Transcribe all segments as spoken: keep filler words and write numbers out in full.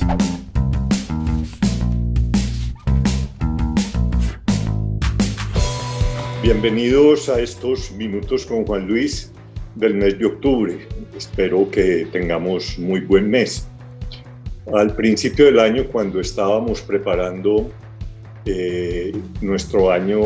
Bienvenidos a estos minutos con Juan Luis del mes de octubre. Espero que tengamos muy buen mes. Al principio del año, cuando estábamos preparando eh, nuestro año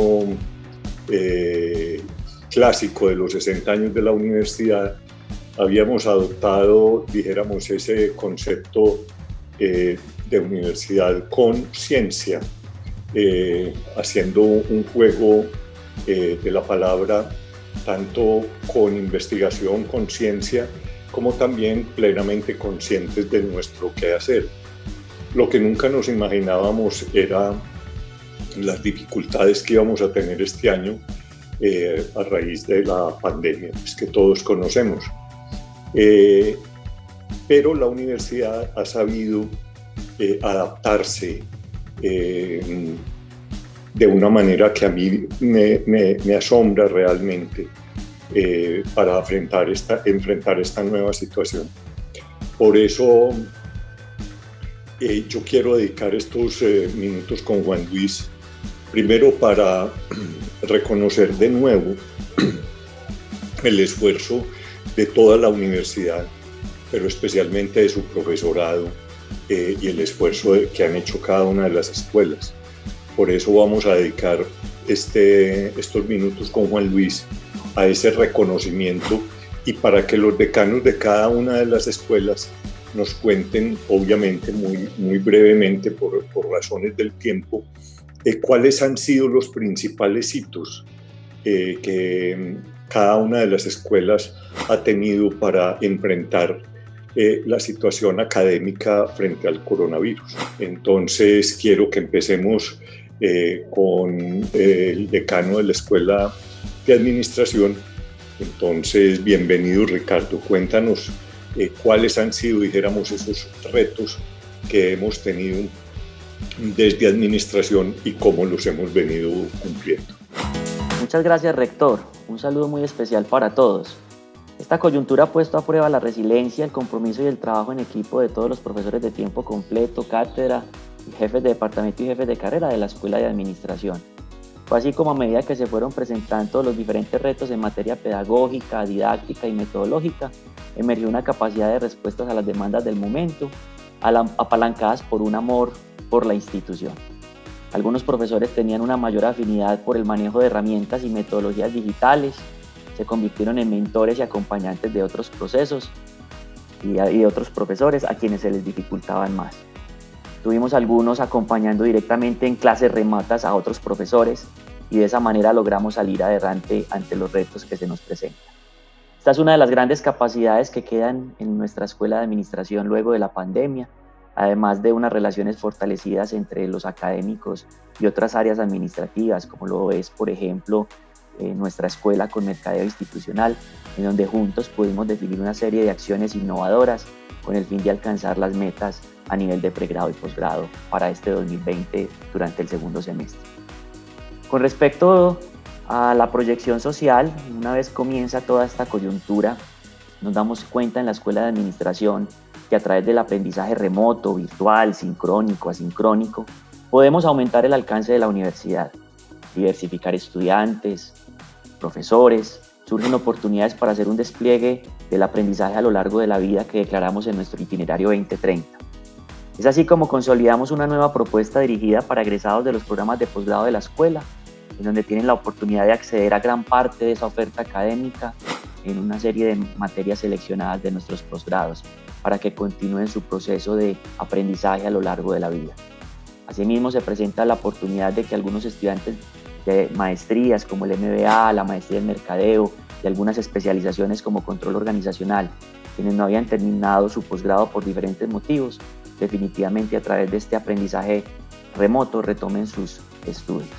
eh, clásico de los sesenta años de la universidad, habíamos adoptado, dijéramos, ese concepto eh, de universidad con ciencia, eh, haciendo un juego eh, de la palabra, tanto con investigación, con ciencia, como también plenamente conscientes de nuestro quehacer. Lo que nunca nos imaginábamos era las dificultades que íbamos a tener este año eh, a raíz de la pandemia, pues, que todos conocemos. Eh, pero la universidad ha sabido eh, adaptarse eh, de una manera que a mí me, me, me asombra realmente eh, para enfrentar esta, enfrentar esta nueva situación. Por eso eh, yo quiero dedicar estos eh, minutos con Juan Luis, primero para reconocer de nuevo el esfuerzo de toda la universidad, pero especialmente de su profesorado eh, y el esfuerzo de, que han hecho cada una de las escuelas. Por eso vamos a dedicar este, estos minutos con Juan Luis a ese reconocimiento y para que los decanos de cada una de las escuelas nos cuenten, obviamente muy, muy brevemente por, por razones del tiempo, eh, cuáles han sido los principales hitos eh, que cada una de las escuelas ha tenido para enfrentar eh, la situación académica frente al coronavirus. Entonces quiero que empecemos eh, con eh, el decano de la Escuela de Administración. Entonces, bienvenido, Ricardo. Cuéntanos eh, cuáles han sido, dijéramos, esos retos que hemos tenido desde Administración y cómo los hemos venido cumpliendo. Muchas gracias, rector. Un saludo muy especial para todos. Esta coyuntura ha puesto a prueba la resiliencia, el compromiso y el trabajo en equipo de todos los profesores de tiempo completo, cátedra, jefes de departamento y jefes de carrera de la Escuela de Administración. Fue así como a medida que se fueron presentando los diferentes retos en materia pedagógica, didáctica y metodológica, emergió una capacidad de respuestas a las demandas del momento, apalancadas por un amor por la institución. Algunos profesores tenían una mayor afinidad por el manejo de herramientas y metodologías digitales, se convirtieron en mentores y acompañantes de otros procesos y de otros profesores a quienes se les dificultaban más. Tuvimos algunos acompañando directamente en clases remotas a otros profesores y de esa manera logramos salir adelante ante los retos que se nos presentan. Esta es una de las grandes capacidades que quedan en nuestra Escuela de Administración luego de la pandemia, además de unas relaciones fortalecidas entre los académicos y otras áreas administrativas, como lo es, por ejemplo, eh, nuestra escuela con Mercadeo Institucional, en donde juntos pudimos definir una serie de acciones innovadoras con el fin de alcanzar las metas a nivel de pregrado y posgrado para este dos mil veinte durante el segundo semestre. Con respecto a la proyección social, una vez comienza toda esta coyuntura, nos damos cuenta en la Escuela de Administración que a través del aprendizaje remoto, virtual, sincrónico, asincrónico, podemos aumentar el alcance de la universidad, diversificar estudiantes, profesores, surgen oportunidades para hacer un despliegue del aprendizaje a lo largo de la vida que declaramos en nuestro itinerario veinte treinta. Es así como consolidamos una nueva propuesta dirigida para egresados de los programas de posgrado de la escuela, en donde tienen la oportunidad de acceder a gran parte de esa oferta académica en una serie de materias seleccionadas de nuestros posgrados, para que continúen su proceso de aprendizaje a lo largo de la vida. Asimismo, se presenta la oportunidad de que algunos estudiantes de maestrías como el M B A, la maestría en mercadeo y algunas especializaciones como control organizacional, quienes no habían terminado su posgrado por diferentes motivos, definitivamente a través de este aprendizaje remoto retomen sus estudios.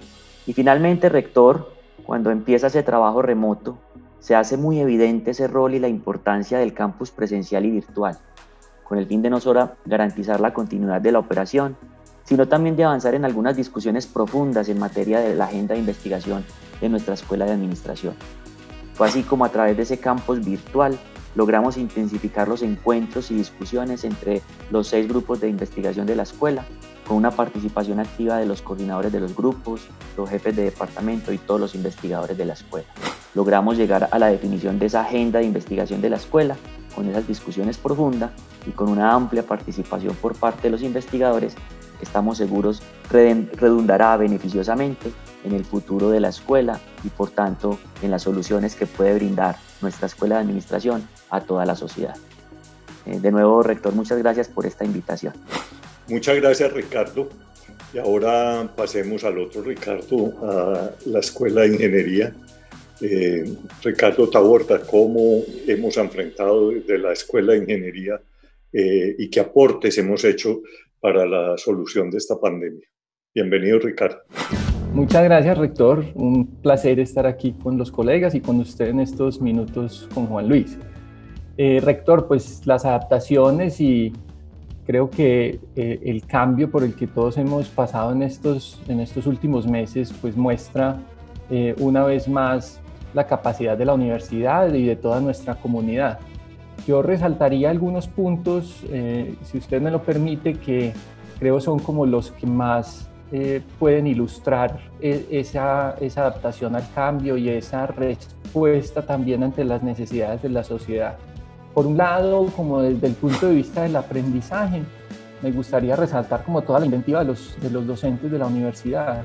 Y finalmente, rector, cuando empieza ese trabajo remoto, se hace muy evidente ese rol y la importancia del campus presencial y virtual, con el fin de no solo garantizar la continuidad de la operación, sino también de avanzar en algunas discusiones profundas en materia de la agenda de investigación de nuestra Escuela de Administración. Fue así como a través de ese campus virtual logramos intensificar los encuentros y discusiones entre los seis grupos de investigación de la escuela, con una participación activa de los coordinadores de los grupos, los jefes de departamento y todos los investigadores de la escuela. Logramos llegar a la definición de esa agenda de investigación de la escuela, con esas discusiones profundas y con una amplia participación por parte de los investigadores que estamos seguros redundará beneficiosamente en el futuro de la escuela y por tanto en las soluciones que puede brindar nuestra Escuela de Administración a toda la sociedad. De nuevo, rector, muchas gracias por esta invitación. Muchas gracias, Ricardo. Y ahora pasemos al otro Ricardo, a la Escuela de Ingeniería. Eh, Ricardo Taborda, ¿cómo hemos enfrentado desde la Escuela de Ingeniería eh, y qué aportes hemos hecho para la solución de esta pandemia? Bienvenido, Ricardo. Muchas gracias, rector. Un placer estar aquí con los colegas y con usted en estos minutos con Juan Luis. Eh, rector, pues las adaptaciones y creo que eh, el cambio por el que todos hemos pasado en estos, en estos últimos meses pues muestra eh, una vez más la capacidad de la universidad y de toda nuestra comunidad. Yo resaltaría algunos puntos, eh, si usted me lo permite, que creo son como los que más eh, pueden ilustrar esa, esa adaptación al cambio y esa respuesta también ante las necesidades de la sociedad. Por un lado, como desde el punto de vista del aprendizaje, me gustaría resaltar como toda la inventiva de los, de los docentes de la universidad.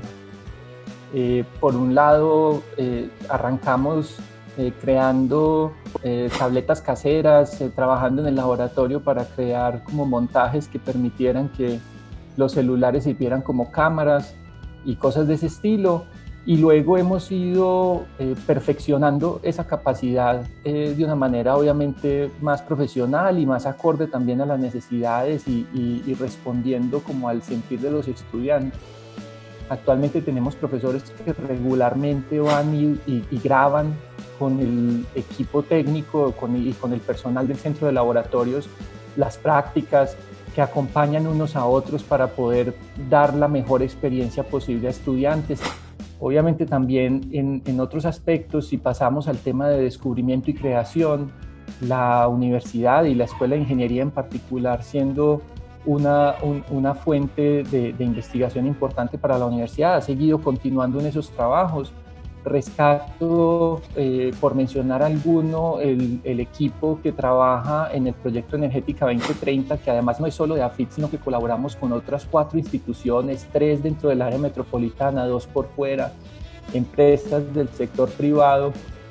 Eh, por un lado, eh, arrancamos eh, creando eh, tabletas caseras, eh, trabajando en el laboratorio para crear como montajes que permitieran que los celulares sirvieran como cámaras y cosas de ese estilo. Y luego hemos ido eh, perfeccionando esa capacidad eh, de una manera obviamente más profesional y más acorde también a las necesidades y, y, y respondiendo como al sentir de los estudiantes. Actualmente tenemos profesores que regularmente van y, y, y graban con el equipo técnico con el, y con el personal del centro de laboratorios las prácticas, que acompañan unos a otros para poder dar la mejor experiencia posible a estudiantes. Obviamente también en, en otros aspectos, si pasamos al tema de descubrimiento y creación, la universidad y la Escuela de Ingeniería en particular siendo una, un, una fuente de, de investigación importante para la universidad, ha seguido continuando en esos trabajos. Rescato, eh, por mencionar alguno, el, el equipo que trabaja en el proyecto Energética veinte treinta, que además no es solo de A F I T, sino que colaboramos con otras cuatro instituciones, tres dentro del área metropolitana, dos por fuera, empresas del sector privado.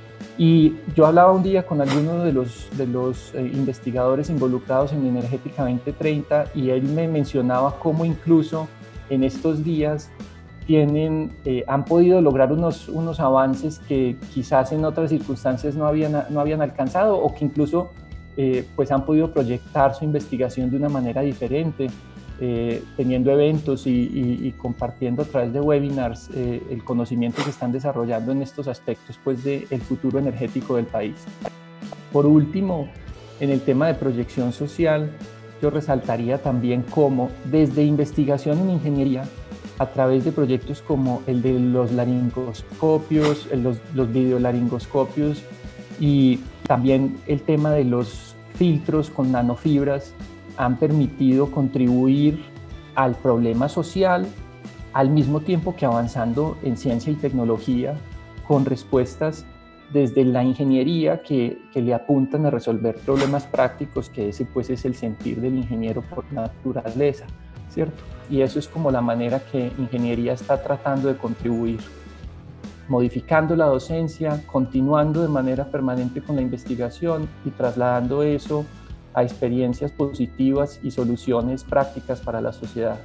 Y yo hablaba un día con algunos de los, de los eh, investigadores involucrados en Energética veinte treinta y él me mencionaba cómo incluso en estos días tienen, eh, han podido lograr unos, unos avances que quizás en otras circunstancias no habían, no habían alcanzado o que incluso eh, pues han podido proyectar su investigación de una manera diferente, eh, teniendo eventos y, y, y compartiendo a través de webinars eh, el conocimiento que están desarrollando en estos aspectos pues, del futuro energético del país. Por último, en el tema de proyección social, yo resaltaría también cómo desde investigación en ingeniería, a través de proyectos como el de los laringoscopios, los, los videolaringoscopios y también el tema de los filtros con nanofibras han permitido contribuir al problema social al mismo tiempo que avanzando en ciencia y tecnología con respuestas desde la ingeniería que, que le apuntan a resolver problemas prácticos, que ese pues es el sentir del ingeniero por naturaleza, ¿cierto? Y eso es como la manera que ingeniería está tratando de contribuir, modificando la docencia, continuando de manera permanente con la investigación y trasladando eso a experiencias positivas y soluciones prácticas para la sociedad.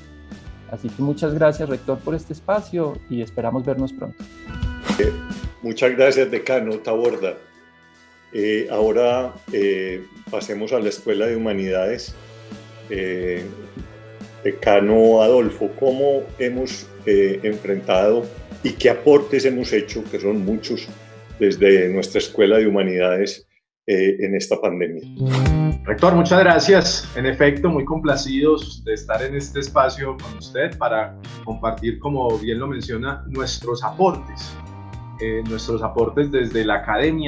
Así que muchas gracias, rector, por este espacio y esperamos vernos pronto. Eh, muchas gracias, decano Taborda. Eh, ahora eh, pasemos a la Escuela de Humanidades. Eh, Decano Adolfo, ¿cómo hemos eh, enfrentado y qué aportes hemos hecho, que son muchos, desde nuestra Escuela de Humanidades eh, en esta pandemia? Rector, muchas gracias. En efecto, muy complacidos de estar en este espacio con usted para compartir, como bien lo menciona, nuestros aportes. Eh, nuestros aportes desde la academia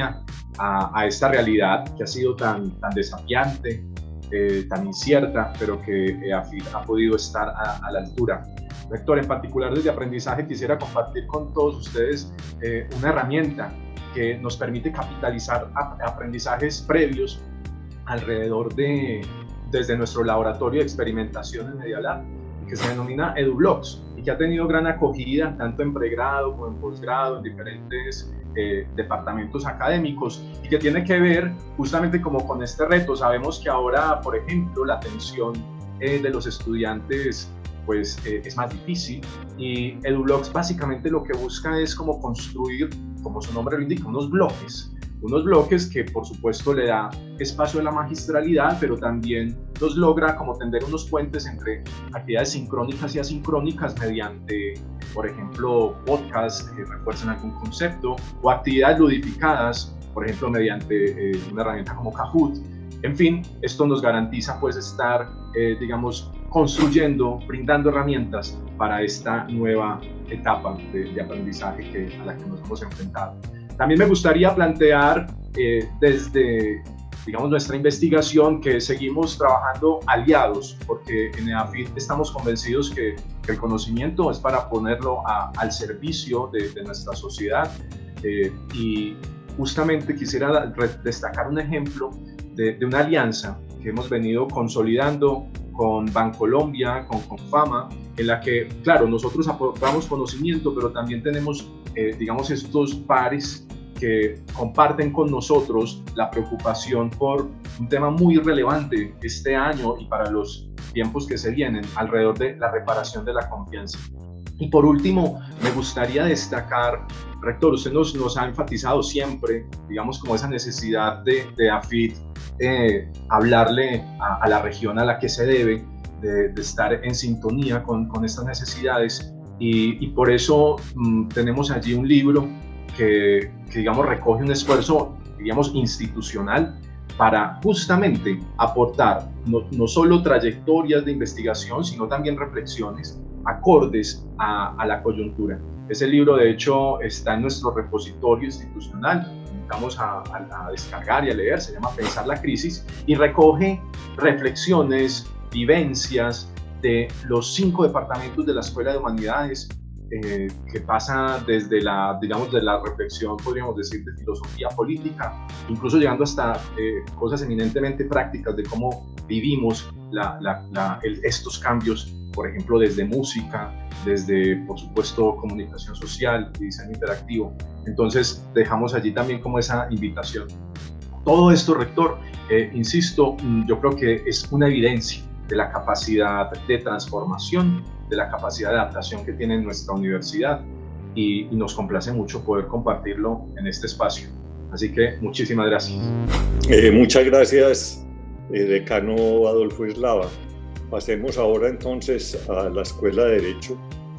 a, a esta realidad que ha sido tan, tan desafiante, eh, tan incierta, pero que eh, AFIT ha podido estar a, a la altura. Rector, en particular desde aprendizaje quisiera compartir con todos ustedes eh, una herramienta que nos permite capitalizar aprendizajes previos alrededor de, desde nuestro laboratorio de experimentación en Media Lab, que se denomina EduBlocks y que ha tenido gran acogida tanto en pregrado como en posgrado, en diferentes eh, departamentos académicos, y que tiene que ver justamente como con este reto. Sabemos que ahora, por ejemplo, la atención eh, de los estudiantes pues eh, es más difícil, y EduBlocks básicamente lo que busca es como construir, como su nombre lo indica, unos bloques, unos bloques que por supuesto le da espacio a la magistralidad, pero también los logra como tender unos puentes entre actividades sincrónicas y asincrónicas mediante, por ejemplo, podcasts que refuerzan algún concepto, o actividades ludificadas, por ejemplo, mediante eh, una herramienta como Kahoot. En fin, esto nos garantiza pues estar, eh, digamos, construyendo, brindando herramientas para esta nueva etapa de, de aprendizaje que, a la que nos hemos enfrentado. También me gustaría plantear eh, desde, digamos, nuestra investigación que seguimos trabajando aliados, porque en EAFIT estamos convencidos que, que el conocimiento es para ponerlo a, al servicio de, de nuestra sociedad, eh, y justamente quisiera destacar un ejemplo de, de una alianza que hemos venido consolidando con Bancolombia, con Confama, en la que, claro, nosotros aportamos conocimiento, pero también tenemos, eh, digamos, estos pares que comparten con nosotros la preocupación por un tema muy relevante este año y para los tiempos que se vienen, alrededor de la reparación de la confianza. Y por último, me gustaría destacar, Rector, usted nos, nos ha enfatizado siempre, digamos, como esa necesidad de, de AFIT, eh, hablarle a, a la región a la que se debe, de, de estar en sintonía con, con estas necesidades, y, y por eso mmm, tenemos allí un libro que, que, digamos, recoge un esfuerzo, digamos, institucional para justamente aportar no, no solo trayectorias de investigación, sino también reflexiones acordes a, a la coyuntura. Ese libro, de hecho, está en nuestro repositorio institucional, invitamos a, a, a descargar y a leer, se llama Pensar la Crisis, y recoge reflexiones, vivencias de los cinco departamentos de la Escuela de Humanidades, eh, que pasa desde la, digamos, de la reflexión, podríamos decir, de filosofía política, incluso llegando hasta eh, cosas eminentemente prácticas de cómo vivimos la, la, la, el, estos cambios, por ejemplo, desde música, desde, por supuesto, comunicación social y diseño interactivo. Entonces, dejamos allí también como esa invitación. Todo esto, Rector, eh, insisto, yo creo que es una evidencia de la capacidad de transformación, de la capacidad de adaptación que tiene nuestra universidad, y, y nos complace mucho poder compartirlo en este espacio. Así que, muchísimas gracias. Eh, muchas gracias, eh, decano Adolfo Eslava. Pasemos ahora entonces a la Escuela de Derecho.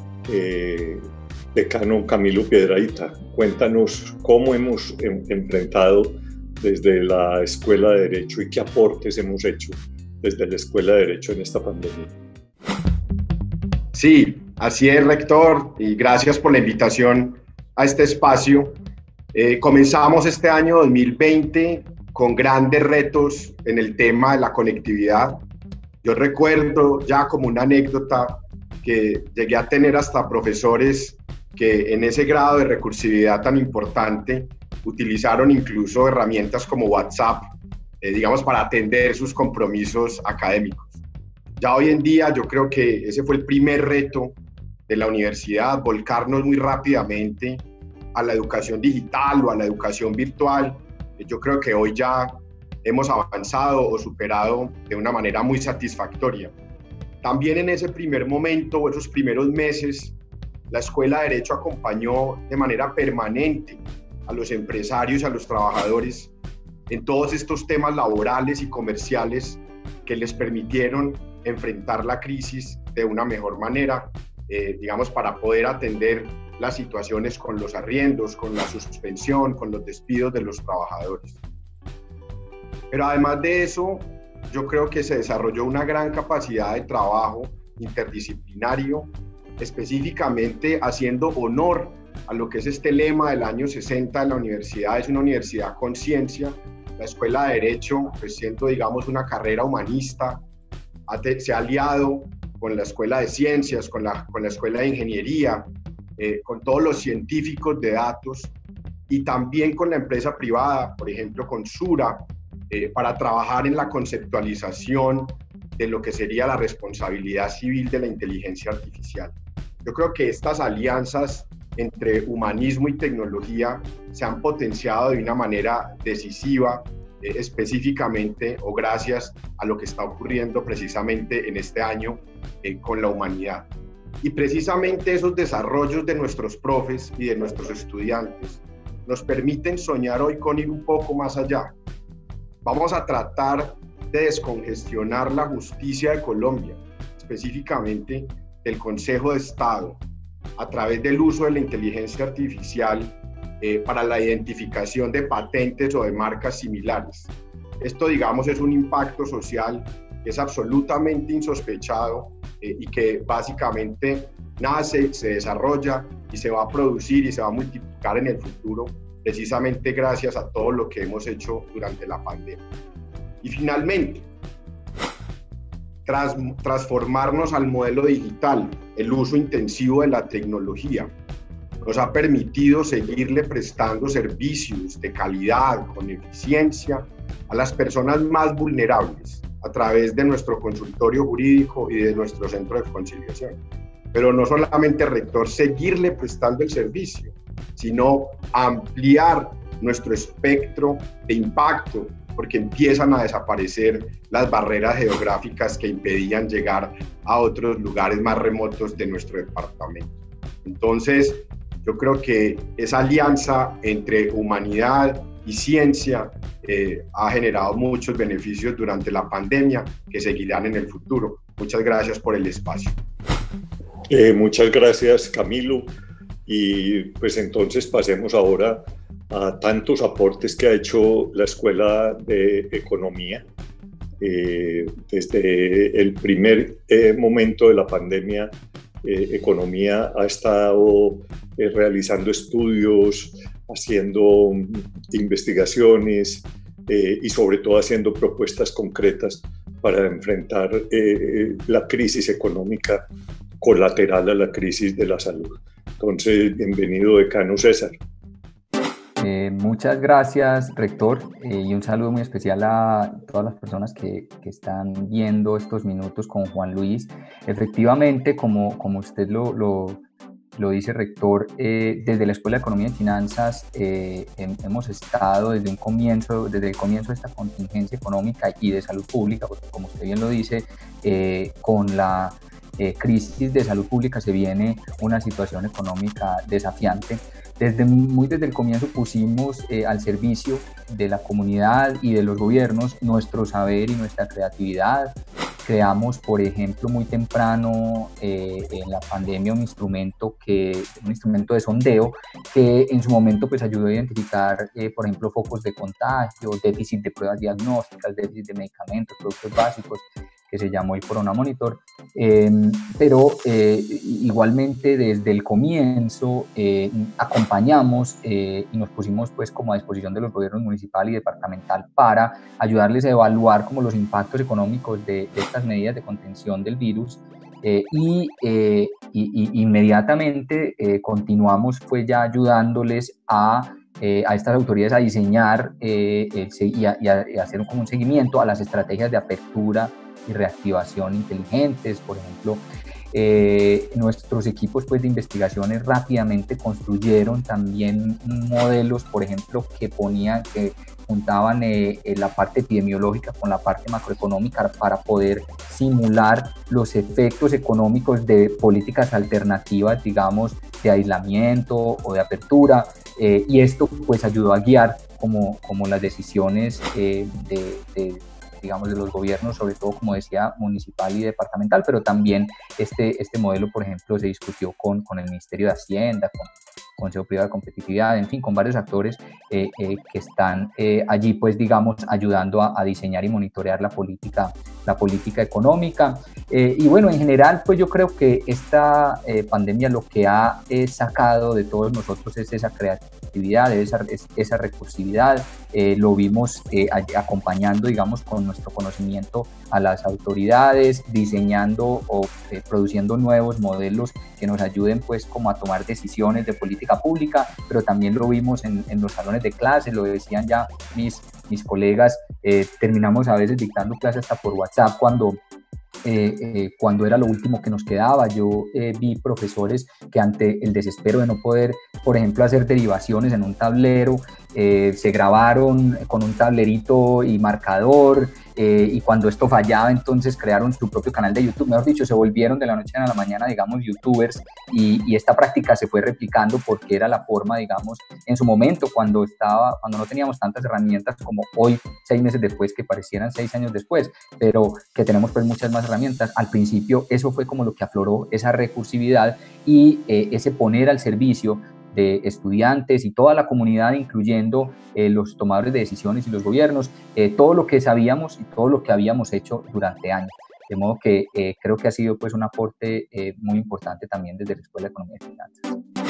Eh, decano Camilo Piedrahita, cuéntanos cómo hemos en, enfrentado desde la Escuela de Derecho y qué aportes hemos hecho desde la Escuela de Derecho en esta pandemia. Sí, así es, Rector, y gracias por la invitación a este espacio. Eh, comenzamos este año dos mil veinte con grandes retos en el tema de la conectividad. Yo recuerdo ya como una anécdota que llegué a tener hasta profesores que en ese grado de recursividad tan importante utilizaron incluso herramientas como WhatsApp, eh, digamos, para atender sus compromisos académicos. Ya hoy en día yo creo que ese fue el primer reto de la universidad, volcarnos muy rápidamente a la educación digital o a la educación virtual. Yo creo que hoy ya hemos avanzado o superado de una manera muy satisfactoria. También en ese primer momento, esos primeros meses, la Escuela de Derecho acompañó de manera permanente a los empresarios y a los trabajadores en todos estos temas laborales y comerciales que les permitieron enfrentar la crisis de una mejor manera, eh, digamos, para poder atender las situaciones con los arriendos, con la suspensión, con los despidos de los trabajadores. Pero además de eso, yo creo que se desarrolló una gran capacidad de trabajo interdisciplinario, específicamente haciendo honor a lo que es este lema del año sesenta de la universidad, es una universidad con ciencia. La Escuela de Derecho, pues siendo, digamos, una carrera humanista, se ha aliado con la Escuela de Ciencias, con la, con la Escuela de Ingeniería, eh, con todos los científicos de datos y también con la empresa privada, por ejemplo, con Sura, eh, para trabajar en la conceptualización de lo que sería la responsabilidad civil de la inteligencia artificial. Yo creo que estas alianzas entre humanismo y tecnología se han potenciado de una manera decisiva, eh, específicamente o gracias a lo que está ocurriendo precisamente en este año eh, con la humanidad. Y precisamente esos desarrollos de nuestros profes y de nuestros estudiantes nos permiten soñar hoy con ir un poco más allá. Vamos a tratar de descongestionar la justicia de Colombia, específicamente del Consejo de Estado, a través del uso de la inteligencia artificial eh, para la identificación de patentes o de marcas similares. Esto, digamos, es un impacto social que es absolutamente insospechado eh, y que básicamente nace, se desarrolla y se va a producir y se va a multiplicar en el futuro, precisamente gracias a todo lo que hemos hecho durante la pandemia. Y finalmente, tras transformarnos al modelo digital, el uso intensivo de la tecnología nos ha permitido seguirle prestando servicios de calidad, con eficiencia, a las personas más vulnerables a través de nuestro consultorio jurídico y de nuestro centro de conciliación. Pero no solamente, rector, seguirle prestando el servicio, sino ampliar nuestro espectro de impacto, porque empiezan a desaparecer las barreras geográficas que impedían llegar a otros lugares más remotos de nuestro departamento. Entonces, yo creo que esa alianza entre humanidad y ciencia eh, ha generado muchos beneficios durante la pandemia que seguirán en el futuro. Muchas gracias por el espacio. Eh, muchas gracias, Camilo. Y pues entonces pasemos ahora a tantos aportes que ha hecho la Escuela de Economía. Eh, desde el primer eh, momento de la pandemia, eh, Economía ha estado eh, realizando estudios, haciendo investigaciones eh, y sobre todo haciendo propuestas concretas para enfrentar eh, la crisis económica colateral a la crisis de la salud. Entonces, bienvenido, decano César. Eh, muchas gracias, rector, eh, y un saludo muy especial a todas las personas que, que están viendo estos minutos con Juan Luis. Efectivamente, como, como usted lo, lo, lo dice, rector, eh, desde la Escuela de Economía y Finanzas eh, hemos estado desde un comienzo, desde el comienzo de esta contingencia económica y de salud pública, porque como usted bien lo dice, eh, con la eh, crisis de salud pública se viene una situación económica desafiante. Desde, muy desde el comienzo pusimos eh, al servicio de la comunidad y de los gobiernos nuestro saber y nuestra creatividad. Creamos, por ejemplo, muy temprano eh, en la pandemia un instrumento, que, un instrumento de sondeo que en su momento pues, ayudó a identificar, eh, por ejemplo, focos de contagio, déficit de pruebas diagnósticas, déficit de medicamentos, productos básicos, que se llamó el Corona Monitor, eh, pero eh, igualmente desde el comienzo eh, acompañamos eh, y nos pusimos pues como a disposición de los gobiernos municipal y departamental para ayudarles a evaluar como los impactos económicos de, de estas medidas de contención del virus eh, y, eh, y, y inmediatamente eh, continuamos pues ya ayudándoles a Eh, a estas autoridades a diseñar eh, el, y, a, y a hacer como un seguimiento a las estrategias de apertura y reactivación inteligentes. Por ejemplo, eh, nuestros equipos pues, de investigaciones rápidamente construyeron también modelos, por ejemplo, que ponían, que juntaban eh, la parte epidemiológica con la parte macroeconómica para poder simular los efectos económicos de políticas alternativas, digamos, de aislamiento o de apertura, eh, y esto pues ayudó a guiar como, como las decisiones eh, de, de digamos, de los gobiernos, sobre todo, como decía, municipal y departamental, pero también este, este modelo, por ejemplo, se discutió con, con el Ministerio de Hacienda, con Consejo Privado de Competitividad, en fin, con varios actores eh, eh, que están eh, allí, pues, digamos, ayudando a, a diseñar y monitorear la política la política económica. Eh, y bueno, en general, pues yo creo que esta eh, pandemia lo que ha eh, sacado de todos nosotros es esa creatividad, esa, esa recursividad. Eh, lo vimos eh, acompañando, digamos, con nuestro conocimiento a las autoridades, diseñando o eh, produciendo nuevos modelos que nos ayuden pues como a tomar decisiones de política pública, pero también lo vimos en, en los salones de clase, lo decían ya mis, mis colegas, eh, terminamos a veces dictando clases hasta por WhatsApp cuando Eh, eh, cuando era lo último que nos quedaba. Yo eh, vi profesores que ante el desespero de no poder, por ejemplo, hacer derivaciones en un tablero, eh, se grabaron con un tablerito y marcador, eh, y cuando esto fallaba entonces crearon su propio canal de YouTube. Mejor dicho, se volvieron de la noche a la mañana, digamos, youtubers, y, y esta práctica se fue replicando porque era la forma, digamos, en su momento, cuando estaba, cuando no teníamos tantas herramientas como hoy, seis meses después, que parecieran seis años después, pero que tenemos pues muchas más herramientas. Al principio eso fue como lo que afloró esa recursividad y eh, ese poner al servicio de estudiantes y toda la comunidad, incluyendo eh, los tomadores de decisiones y los gobiernos, eh, todo lo que sabíamos y todo lo que habíamos hecho durante años. De modo que eh, creo que ha sido pues un aporte eh, muy importante también desde la Escuela de Economía y Finanzas.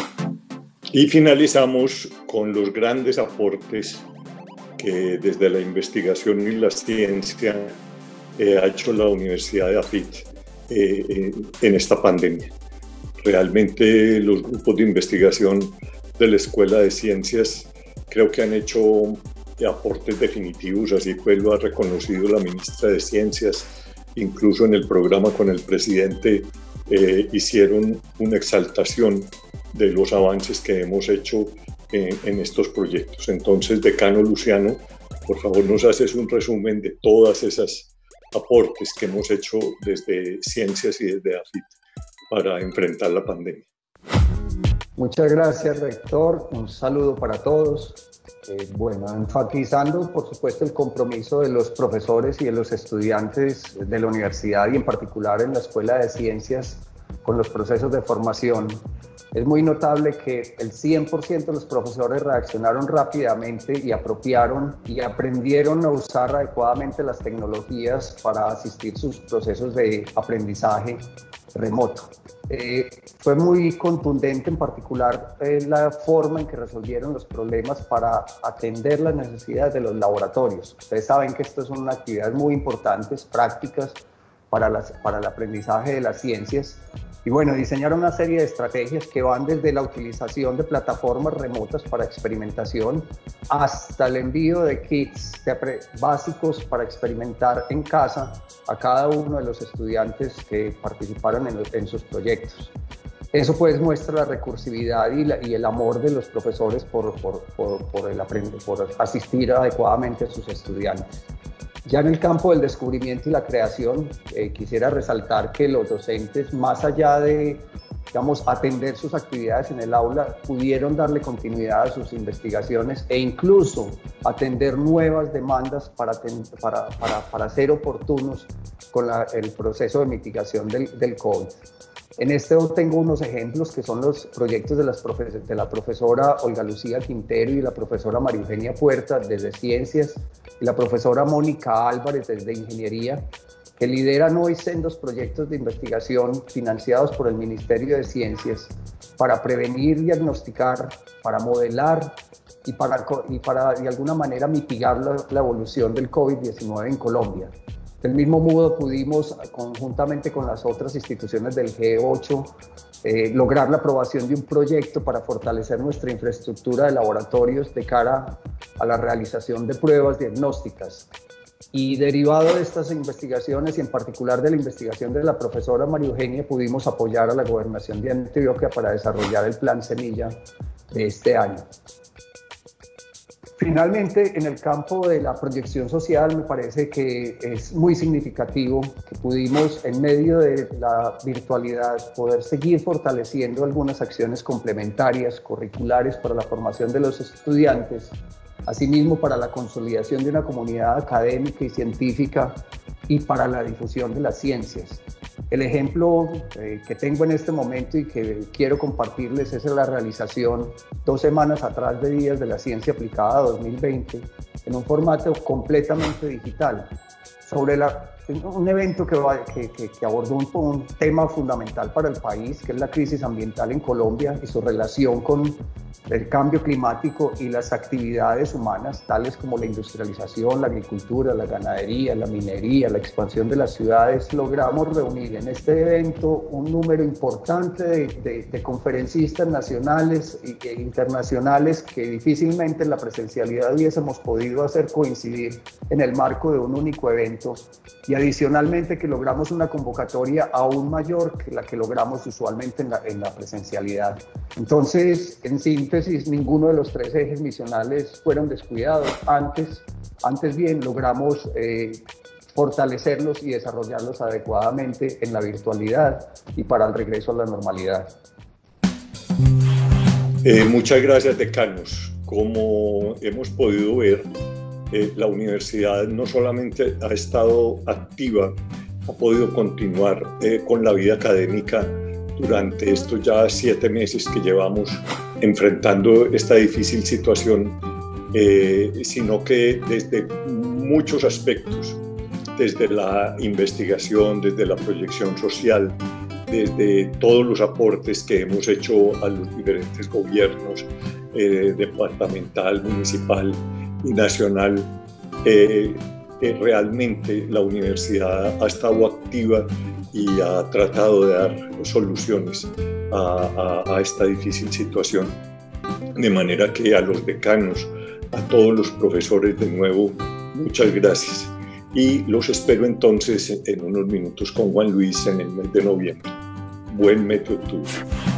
Y finalizamos con los grandes aportes que desde la investigación y la ciencia eh, ha hecho la Universidad de AFIT eh, eh, en esta pandemia. Realmente los grupos de investigación de la Escuela de Ciencias creo que han hecho aportes definitivos, así pues lo ha reconocido la ministra de Ciencias, incluso en el programa con el presidente eh, hicieron una exaltación de los avances que hemos hecho en, en estos proyectos. Entonces, decano Luciano, por favor nos haces un resumen de todas esas aportes que hemos hecho desde Ciencias y desde AFIT para enfrentar la pandemia. Muchas gracias, rector. Un saludo para todos. Eh, bueno, enfatizando, por supuesto, el compromiso de los profesores y de los estudiantes de la universidad y en particular en la Escuela de Ciencias con los procesos de formación. Es muy notable que el cien por ciento de los profesores reaccionaron rápidamente y apropiaron y aprendieron a usar adecuadamente las tecnologías para asistir sus procesos de aprendizaje remoto. Eh, fue muy contundente en particular eh, la forma en que resolvieron los problemas para atender las necesidades de los laboratorios. Ustedes saben que esto es una actividad muy importante, prácticas para, las, para el aprendizaje de las ciencias. Y bueno, diseñaron una serie de estrategias que van desde la utilización de plataformas remotas para experimentación hasta el envío de kits básicos para experimentar en casa a cada uno de los estudiantes que participaron en, en sus proyectos. Eso pues muestra la recursividad y, la, y el amor de los profesores por, por, por, por, el aprender, por asistir adecuadamente a sus estudiantes. Ya en el campo del descubrimiento y la creación, eh, quisiera resaltar que los docentes, más allá de, digamos, atender sus actividades en el aula, pudieron darle continuidad a sus investigaciones e incluso atender nuevas demandas para, para, para, para ser oportunos con la, el proceso de mitigación del, del COVID. En este tengo unos ejemplos que son los proyectos de, las de la profesora Olga Lucía Quintero y la profesora María Eugenia Puerta desde Ciencias y la profesora Mónica Álvarez desde Ingeniería, que lideran hoy sendos proyectos de investigación financiados por el Ministerio de Ciencias para prevenir, diagnosticar, para modelar y para, y para de alguna manera mitigar la, la evolución del COVID diecinueve en Colombia. Del mismo modo pudimos, conjuntamente con las otras instituciones del G ocho, eh, lograr la aprobación de un proyecto para fortalecer nuestra infraestructura de laboratorios de cara a la realización de pruebas diagnósticas. Y derivado de estas investigaciones, y en particular de la investigación de la profesora María Eugenia, pudimos apoyar a la Gobernación de Antioquia para desarrollar el Plan Semilla de este año. Finalmente, en el campo de la proyección social, me parece que es muy significativo que pudimos, en medio de la virtualidad, poder seguir fortaleciendo algunas acciones complementarias, curriculares para la formación de los estudiantes, asimismo para la consolidación de una comunidad académica y científica y para la difusión de las ciencias. El ejemplo eh, que tengo en este momento y que quiero compartirles es la realización dos semanas atrás de Días de la Ciencia Aplicada dos mil veinte en un formato completamente digital sobre la un evento que, va, que, que, que abordó un, un tema fundamental para el país, que es la crisis ambiental en Colombia y su relación con el cambio climático y las actividades humanas, tales como la industrialización, la agricultura, la ganadería, la minería, la expansión de las ciudades. Logramos reunir en este evento un número importante de, de, de conferencistas nacionales e internacionales que difícilmente en la presencialidad hubiésemos podido hacer coincidir en el marco de un único evento, y adicionalmente que logramos una convocatoria aún mayor que la que logramos usualmente en la, en la presencialidad. Entonces, en síntesis, ninguno de los tres ejes misionales fueron descuidados. Antes, antes bien, logramos eh, fortalecerlos y desarrollarlos adecuadamente en la virtualidad y para el regreso a la normalidad. Eh, muchas gracias, decanos. Como hemos podido ver, Eh, la universidad no solamente ha estado activa, ha podido continuar eh, con la vida académica durante estos ya siete meses que llevamos enfrentando esta difícil situación, eh, sino que desde muchos aspectos, desde la investigación, desde la proyección social, desde todos los aportes que hemos hecho a los diferentes gobiernos, eh, departamental, municipal y nacional, eh, eh, realmente la universidad ha estado activa y ha tratado de dar soluciones a, a, a esta difícil situación. De manera que a los decanos, a todos los profesores de nuevo, muchas gracias. Y los espero entonces en unos minutos con Juan Luis en el mes de noviembre. Buen mes de octubre.